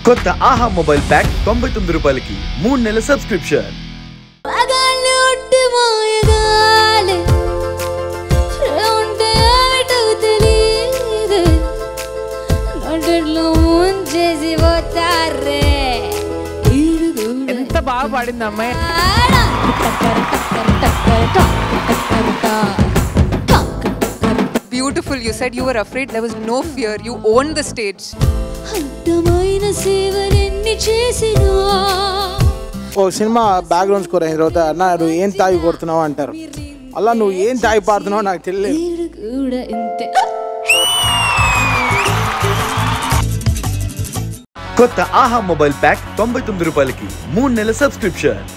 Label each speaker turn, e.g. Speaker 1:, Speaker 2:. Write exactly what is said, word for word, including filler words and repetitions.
Speaker 1: కొత్త ఆహా mobile pack తొంభై తొమ్మిది రూపాయలకి మూడు నెలల సబ్స్క్రిప్షన్.
Speaker 2: ఎంత బాగా పాడింది అమ్మాయి.
Speaker 3: Beautiful. You said you were afraid. There was no fear. You owned the stage.
Speaker 4: ఓ సినిమా బ్యాక్గ్రౌండ్ స్కోర్ అయిన తర్వాత అన్న నువ్వు ఏం తాగి కొడుతున్నావు అంటారు. అలా నువ్వు ఏం తాగి పాడుతున్నావు నాకు తెలియదు.
Speaker 1: కొత్త ఆహా మొబైల్ ప్యాక్ తొంభై తొమ్మిది రూపాయలకి మూడు నెలల సబ్స్క్రిప్షన్.